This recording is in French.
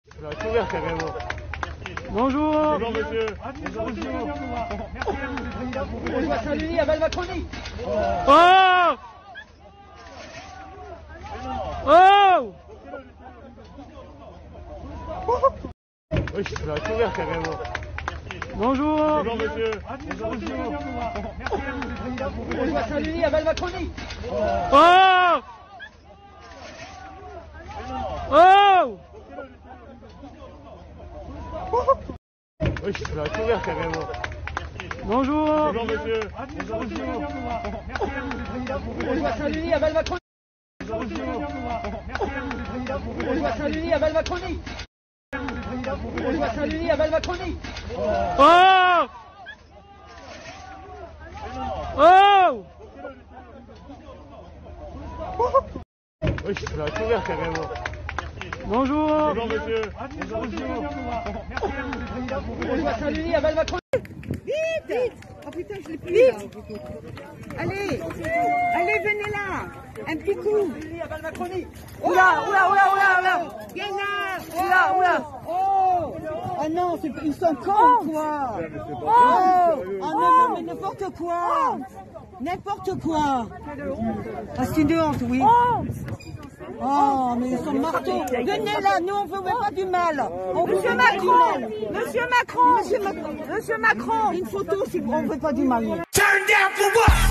Tu vas tout ouvert carrément. Bonjour. Bonjour monsieur. Bonjour monsieur. Bonjour à Saint-Denis, à Val-Macronie. Oh. Oh. Oui, tu vas tout ouvert carrément. Bonjour. Bonjour monsieur. Bonjour à Saint-Denis, à Val-Macronie. Oh. Oh. Oui, tu vas tout ouvert carrément. Bonjour. Bonjour monsieur. Bonjour à Saint-Denis, à Val-Macronie. Bonjour à Saint-Denis, à Val-Macronie. Bonjour à Saint-Denis, à Val-Macronie. Oh. Oh. Oui, tu vas tout ouvert carrément. Bonjour. Bonjour monsieur. Bonjour à Saint-Denis, à Val-Macronie. Vite, vite. Oh putain, je l'ai plus là. Allez, allez, venez là. Un petit coup. À Val-Macronie. Oula, oula, oula, oula, oula. Viens là. Oula, oula. Oh. Ah non, ils sont cons, quoi. Oh. Ah non, mais n'importe quoi. N'importe quoi. Ah, c'est une honte, oui. Oh, mais ils sont marteaux. Venez là, nous on veut pas du mal. On veut Monsieur pas du mal. Macron, Monsieur Macron, Monsieur Macron. Monsieur Macron. Une photo si on veut pas du mal. Turn down for what?